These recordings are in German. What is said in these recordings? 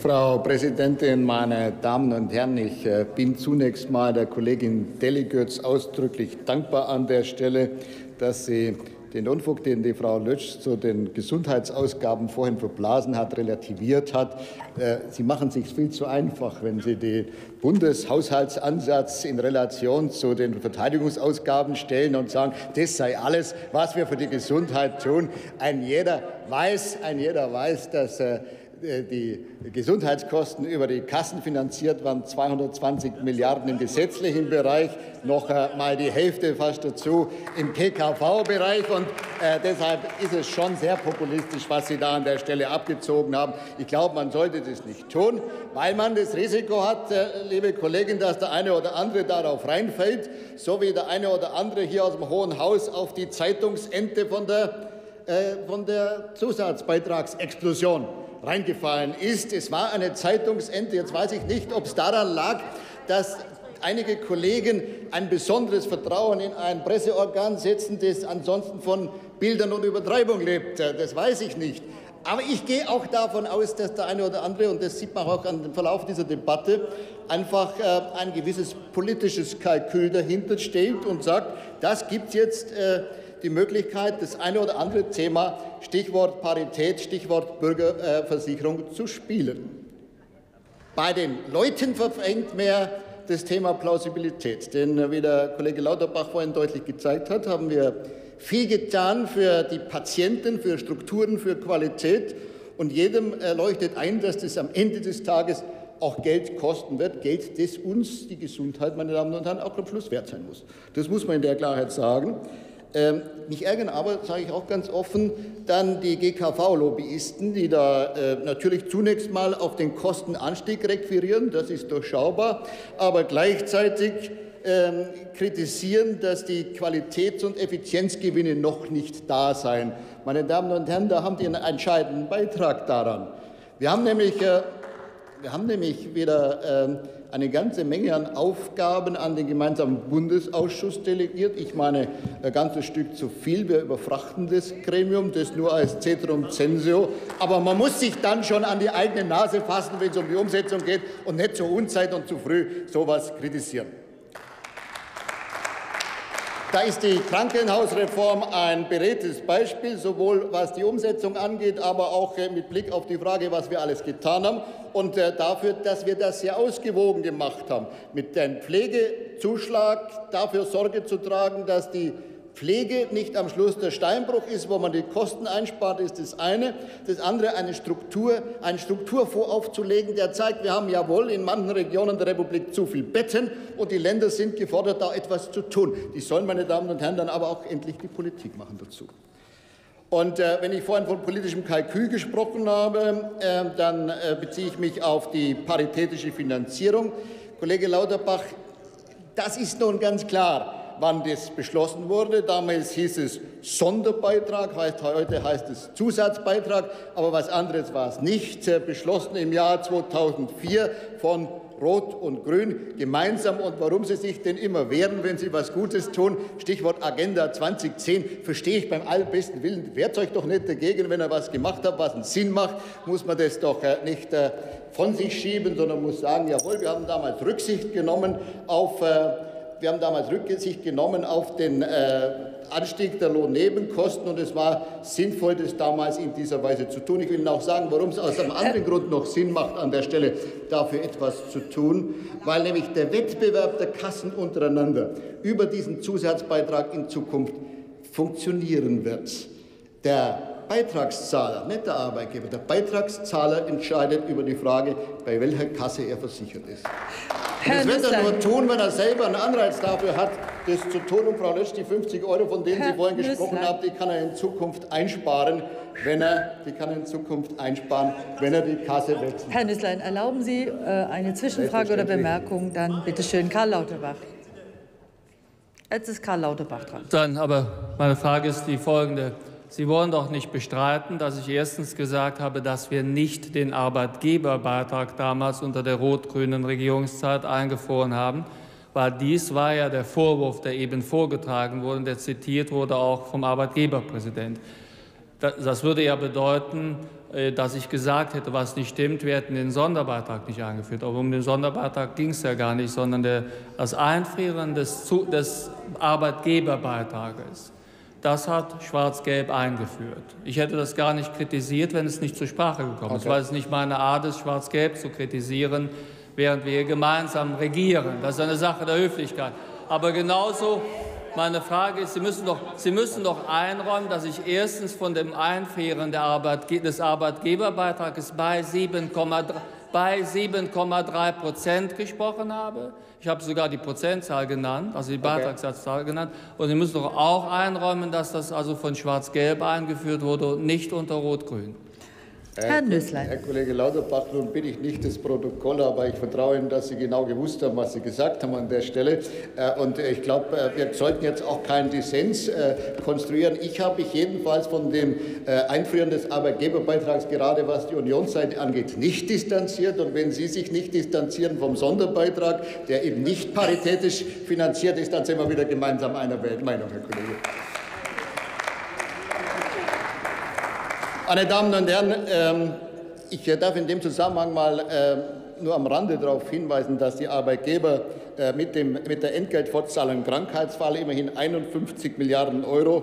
Frau Präsidentin, meine Damen und Herren! Ich bin zunächst mal der Kollegin Deli-Götz ausdrücklich dankbar an der Stelle, dass sie den Unfug, den die Frau Lötsch zu den Gesundheitsausgaben vorhin verblasen hat, relativiert hat. Sie machen es sich viel zu einfach, wenn Sie den Bundeshaushaltsansatz in Relation zu den Verteidigungsausgaben stellen und sagen, das sei alles, was wir für die Gesundheit tun. Ein jeder weiß, dass die Gesundheitskosten über die Kassen finanziert waren, 220 Milliarden im gesetzlichen Bereich, noch mal die Hälfte fast dazu im PKV-Bereich. Und deshalb ist es schon sehr populistisch, was Sie da an der Stelle abgezogen haben. Ich glaube, man sollte das nicht tun, weil man das Risiko hat, liebe Kollegin, dass der eine oder andere darauf reinfällt, so wie der eine oder andere hier aus dem Hohen Haus auf die Zeitungsente von der Zusatzbeitragsexplosion reingefallen ist. Es war eine Zeitungsente. Jetzt weiß ich nicht, ob es daran lag, dass einige Kollegen ein besonderes Vertrauen in ein Presseorgan setzen, das ansonsten von Bildern und Übertreibung lebt. Das weiß ich nicht. Aber ich gehe auch davon aus, dass der eine oder andere, und das sieht man auch an dem Verlauf dieser Debatte, einfach ein gewisses politisches Kalkül dahinter steht und sagt, das gibt jetzt die Möglichkeit, das eine oder andere Thema, Stichwort Parität, Stichwort Bürgerversicherung, zu spielen. Bei den Leuten verfängt mehr das Thema Plausibilität. Denn wie der Kollege Lauterbach vorhin deutlich gezeigt hat, haben wir viel getan für die Patienten, für Strukturen, für Qualität. Und jedem leuchtet ein, dass das am Ende des Tages auch Geld kosten wird, Geld, das uns die Gesundheit, meine Damen und Herren, auch am Schluss wert sein muss. Das muss man in der Klarheit sagen. Mich ärgern aber, sage ich auch ganz offen, dann die GKV-Lobbyisten, die da natürlich zunächst mal auf den Kostenanstieg requirieren, das ist durchschaubar, aber gleichzeitig kritisieren, dass die Qualitäts- und Effizienzgewinne noch nicht da seien. Meine Damen und Herren, da haben die einen entscheidenden Beitrag daran. Wir haben nämlich wieder eine ganze Menge an Aufgaben an den gemeinsamen Bundesausschuss delegiert. Ich meine, ein ganzes Stück zu viel. Wir überfrachten das Gremium, das nur als Ceterum censeo. Aber man muss sich dann schon an die eigene Nase fassen, wenn es um die Umsetzung geht und nicht zur Unzeit und zu früh sowas kritisieren. Da ist die Krankenhausreform ein beredtes Beispiel, sowohl was die Umsetzung angeht, aber auch mit Blick auf die Frage, was wir alles getan haben und dafür, dass wir das sehr ausgewogen gemacht haben. Mit dem Pflegezuschlag dafür Sorge zu tragen, dass die Pflege nicht am Schluss der Steinbruch ist, wo man die Kosten einspart, ist das eine. Das andere, einen Strukturfonds aufzulegen, der zeigt, wir haben jawohl in manchen Regionen der Republik zu viel Betten und die Länder sind gefordert, da etwas zu tun. Die sollen, meine Damen und Herren, dann aber auch endlich die Politik machen dazu. Und wenn ich vorhin von politischem Kalkül gesprochen habe, dann beziehe ich mich auf die paritätische Finanzierung. Kollege Lauterbach, das ist nun ganz klar, wann das beschlossen wurde. Damals hieß es Sonderbeitrag, heute heißt es Zusatzbeitrag, aber was anderes war es nicht. Beschlossen im Jahr 2004 von Rot und Grün gemeinsam. Und warum Sie sich denn immer wehren, wenn Sie was Gutes tun, Stichwort Agenda 2010, verstehe ich beim allerbesten Willen. Wehrt euch doch nicht dagegen, wenn ihr was gemacht habt, was einen Sinn macht, muss man das doch nicht von sich schieben, sondern muss sagen, jawohl, wir haben damals Rücksicht genommen auf den Anstieg der Lohnnebenkosten, und es war sinnvoll, das damals in dieser Weise zu tun. Ich will Ihnen auch sagen, warum es aus einem anderen Grund noch Sinn macht, an der Stelle dafür etwas zu tun, weil nämlich der Wettbewerb der Kassen untereinander über diesen Zusatzbeitrag in Zukunft funktionieren wird. Der Beitragszahler, nicht der Arbeitgeber, der Beitragszahler entscheidet über die Frage, bei welcher Kasse er versichert ist. Und das wird er nur tun, wenn er selber einen Anreiz dafür hat, das zu tun. Und Frau Lötsch, die 50 €, von denen Sie vorhin gesprochen haben, die kann er in Zukunft einsparen, wenn er die Kasse wechselt. Herr Nüßlein, erlauben Sie eine Zwischenfrage oder Bemerkung? Dann bitte schön, Karl Lauterbach. Jetzt ist Karl Lauterbach dran. Aber meine Frage ist die folgende. Sie wollen doch nicht bestreiten, dass ich erstens gesagt habe, dass wir nicht den Arbeitgeberbeitrag damals unter der rot-grünen Regierungszeit eingefroren haben, weil dies war ja der Vorwurf, der eben vorgetragen wurde, der zitiert wurde auch vom Arbeitgeberpräsident. Das würde ja bedeuten, dass ich gesagt hätte, was nicht stimmt, wir hätten den Sonderbeitrag nicht eingeführt. Aber um den Sonderbeitrag ging es ja gar nicht, sondern das Einfrieren des Arbeitgeberbeitrages. Das hat Schwarz-Gelb eingeführt. Ich hätte das gar nicht kritisiert, wenn es nicht zur Sprache gekommen ist, weil es nicht meine Art ist, Schwarz-Gelb zu kritisieren, während wir gemeinsam regieren. Das ist eine Sache der Höflichkeit. Aber genauso, meine Frage ist, Sie müssen doch einräumen, dass ich erstens von dem Einfrieren des Arbeitgeberbeitrages bei 7,3% gesprochen habe. Ich habe sogar die Prozentzahl genannt, also die Beitragssatzzahl genannt. Und Sie müssen doch auch einräumen, dass das also von Schwarz-Gelb eingeführt wurde und nicht unter Rot-Grün. Herr Nüßlein. Herr Kollege Lauterbach, nun bin ich nicht das Protokoll, aber ich vertraue Ihnen, dass Sie genau gewusst haben, was Sie gesagt haben an der Stelle. Und ich glaube, wir sollten jetzt auch keinen Dissens konstruieren. Ich habe mich jedenfalls von dem Einfrieren des Arbeitgeberbeitrags, gerade was die Unionsseite angeht, nicht distanziert. Und wenn Sie sich nicht distanzieren vom Sonderbeitrag, der eben nicht paritätisch finanziert ist, dann sind wir wieder gemeinsam einer Weltmeinung, Herr Kollege. Meine Damen und Herren, ich darf in dem Zusammenhang mal nur am Rande darauf hinweisen, dass die Arbeitgeber mit der Entgeltfortzahlung im Krankheitsfall immerhin 51 Milliarden Euro,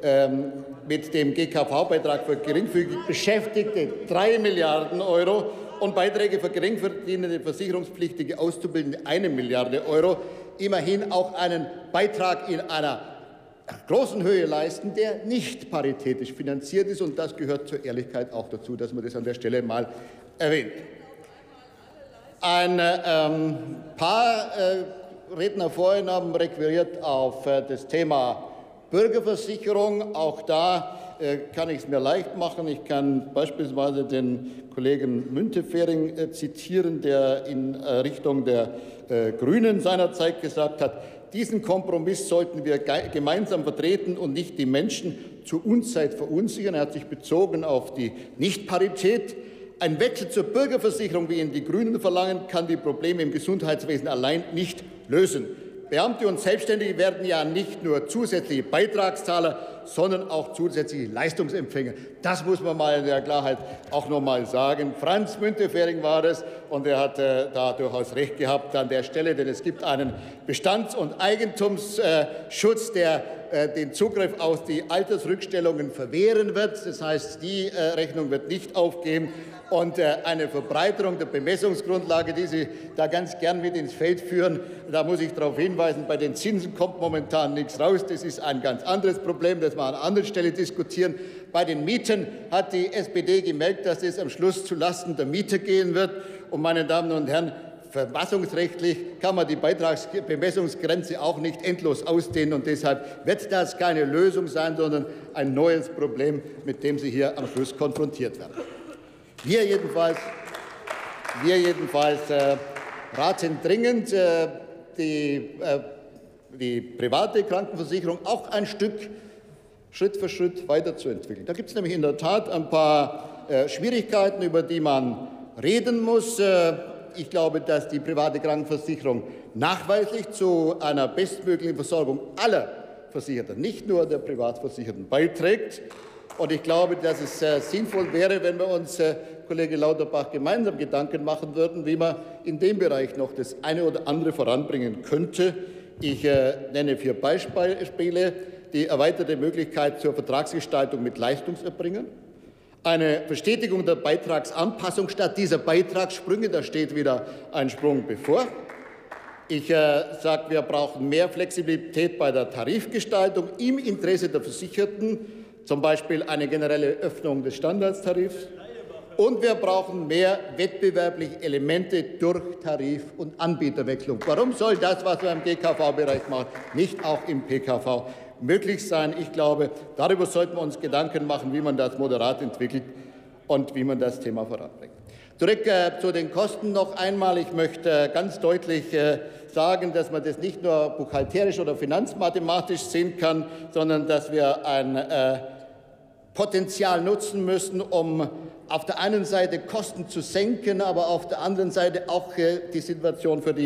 mit dem GKV-Beitrag für geringfügig Beschäftigte 3 Milliarden Euro und Beiträge für geringverdienende versicherungspflichtige Auszubildende 1 Milliarde Euro immerhin auch einen Beitrag in einer großen Höhe leisten, der nicht paritätisch finanziert ist. Und das gehört zur Ehrlichkeit auch dazu, dass man das an der Stelle mal erwähnt. Ein paar Redner vorhin haben requiriert auf das Thema Bürgerversicherung. Auch da kann ich es mir leicht machen. Ich kann beispielsweise den Kollegen Müntefering zitieren, der in Richtung der Grünen seinerzeit gesagt hat, diesen Kompromiss sollten wir gemeinsam vertreten und nicht die Menschen zur Unzeit verunsichern. Er hat sich bezogen auf die Nichtparität. Ein Wechsel zur Bürgerversicherung, wie ihn die Grünen verlangen, kann die Probleme im Gesundheitswesen allein nicht lösen. Beamte und Selbstständige werden ja nicht nur zusätzliche Beitragszahler, sondern auch zusätzliche Leistungsempfänger. Das muss man mal in der Klarheit auch noch mal sagen. Franz Müntefering war das, und er hat da durchaus recht gehabt an der Stelle, denn es gibt einen Bestands- und Eigentumsschutz, der den Zugriff auf die Altersrückstellungen verwehren wird. Das heißt, die Rechnung wird nicht aufgehen. Und eine Verbreiterung der Bemessungsgrundlage, die Sie da ganz gern mit ins Feld führen, da muss ich darauf hinweisen, bei den Zinsen kommt momentan nichts raus. Das ist ein ganz anderes Problem, das wir an einer anderen Stelle diskutieren. Bei den Mieten hat die SPD gemerkt, dass es am Schluss zulasten der Mieter gehen wird. Und, meine Damen und Herren, verfassungsrechtlich kann man die Beitragsbemessungsgrenze auch nicht endlos ausdehnen. Und deshalb wird das keine Lösung sein, sondern ein neues Problem, mit dem Sie hier am Schluss konfrontiert werden. Wir jedenfalls raten dringend, die private Krankenversicherung auch ein Stück Schritt für Schritt weiterzuentwickeln. Da gibt es nämlich in der Tat ein paar Schwierigkeiten, über die man reden muss. Ich glaube, dass die private Krankenversicherung nachweislich zu einer bestmöglichen Versorgung aller Versicherten, nicht nur der Privatversicherten, beiträgt. Und ich glaube, dass es sinnvoll wäre, wenn wir uns, Kollege Lauterbach, gemeinsam Gedanken machen würden, wie man in dem Bereich noch das eine oder andere voranbringen könnte. Ich nenne 4 Beispiele. Die erweiterte Möglichkeit zur Vertragsgestaltung mit Leistungserbringern, eine Verstetigung der Beitragsanpassung statt dieser Beitragssprünge. Da steht wieder ein Sprung bevor. Ich sage, wir brauchen mehr Flexibilität bei der Tarifgestaltung im Interesse der Versicherten, zum Beispiel eine generelle Öffnung des Standardtarifs. Und wir brauchen mehr wettbewerbliche Elemente durch Tarif- und Anbieterwechslung. Warum soll das, was wir im GKV-Bereich machen, nicht auch im PKV möglich sein? Ich glaube, darüber sollten wir uns Gedanken machen, wie man das moderat entwickelt und wie man das Thema voranbringt. Zurück zu den Kosten noch einmal. Ich möchte ganz deutlich sagen, dass man das nicht nur buchhalterisch oder finanzmathematisch sehen kann, sondern dass wir ein Potenzial nutzen müssen, um auf der einen Seite Kosten zu senken, aber auf der anderen Seite auch die Situation für die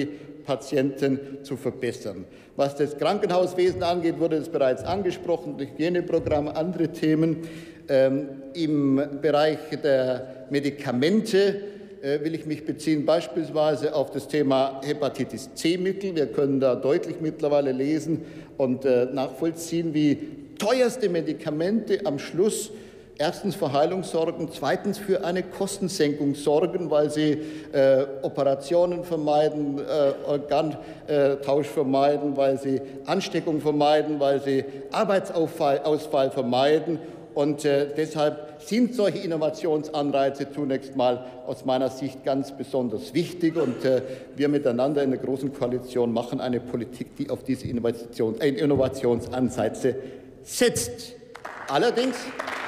Patienten zu verbessern. Was das Krankenhauswesen angeht, wurde es bereits angesprochen, Hygieneprogramm, andere Themen. Im Bereich der Medikamente will ich mich beziehen, beispielsweise auf das Thema Hepatitis-C-Mittel. Wir können da deutlich mittlerweile lesen und nachvollziehen, wie teuerste Medikamente am Schluss erstens für Heilung sorgen, zweitens für eine Kostensenkung sorgen, weil sie Operationen vermeiden, Organtausch vermeiden, weil sie Ansteckung vermeiden, weil sie Arbeitsausfall vermeiden. Und deshalb sind solche Innovationsanreize zunächst mal aus meiner Sicht ganz besonders wichtig. Und wir miteinander in der Großen Koalition machen eine Politik, die auf diese Innovationsansätze setzt. Allerdings,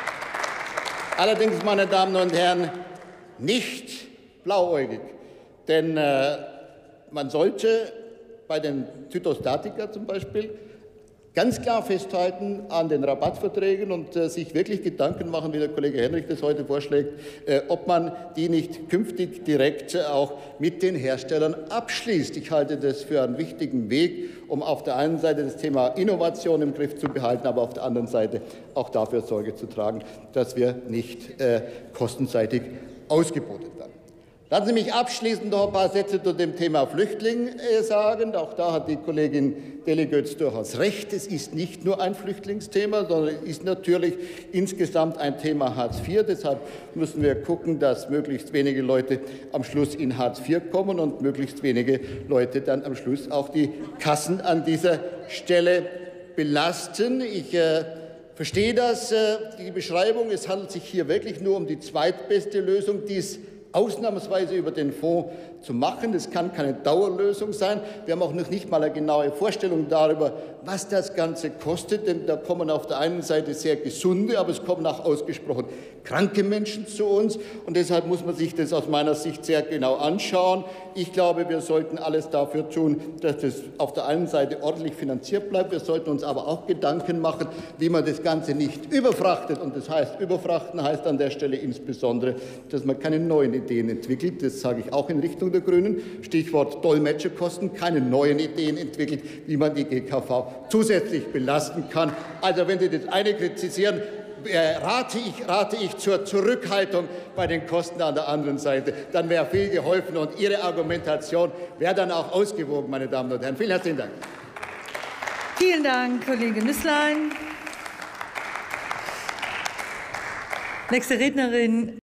meine Damen und Herren, nicht blauäugig. Denn man sollte bei den Zytostatika zum Beispiel ganz klar festhalten an den Rabattverträgen und sich wirklich Gedanken machen, wie der Kollege Henrich das heute vorschlägt, ob man die nicht künftig direkt auch mit den Herstellern abschließt. Ich halte das für einen wichtigen Weg, um auf der einen Seite das Thema Innovation im Griff zu behalten, aber auf der anderen Seite auch dafür Sorge zu tragen, dass wir nicht kostenseitig ausgebeutet werden. Lassen Sie mich abschließend noch ein paar Sätze zu dem Thema Flüchtling sagen. Auch da hat die Kollegin Deli-Götz durchaus recht. Es ist nicht nur ein Flüchtlingsthema, sondern es ist natürlich insgesamt ein Thema Hartz IV. Deshalb müssen wir gucken, dass möglichst wenige Leute am Schluss in Hartz IV kommen und möglichst wenige Leute dann am Schluss auch die Kassen an dieser Stelle belasten. Ich verstehe die Beschreibung. Es handelt sich hier wirklich nur um die zweitbeste Lösung, die es ausnahmsweise über den Fonds zu machen. Das kann keine Dauerlösung sein. Wir haben auch noch nicht mal eine genaue Vorstellung darüber, was das Ganze kostet. Denn da kommen auf der einen Seite sehr gesunde, aber es kommen auch ausgesprochen kranke Menschen zu uns. Und deshalb muss man sich das aus meiner Sicht sehr genau anschauen. Ich glaube, wir sollten alles dafür tun, dass das auf der einen Seite ordentlich finanziert bleibt. Wir sollten uns aber auch Gedanken machen, wie man das Ganze nicht überfrachtet. Und das heißt, überfrachten heißt an der Stelle insbesondere, dass man keine neuen Ideen entwickelt. Das sage ich auch in Richtung der Grünen. Stichwort Dolmetscherkosten, keine neuen Ideen entwickelt, wie man die GKV zusätzlich belasten kann. Also wenn Sie das eine kritisieren, rate ich zur Zurückhaltung bei den Kosten an der anderen Seite. Dann wäre viel geholfen und Ihre Argumentation wäre dann auch ausgewogen, meine Damen und Herren. Vielen herzlichen Dank. Vielen Dank, Kollege Nüßlein. Nächste Rednerin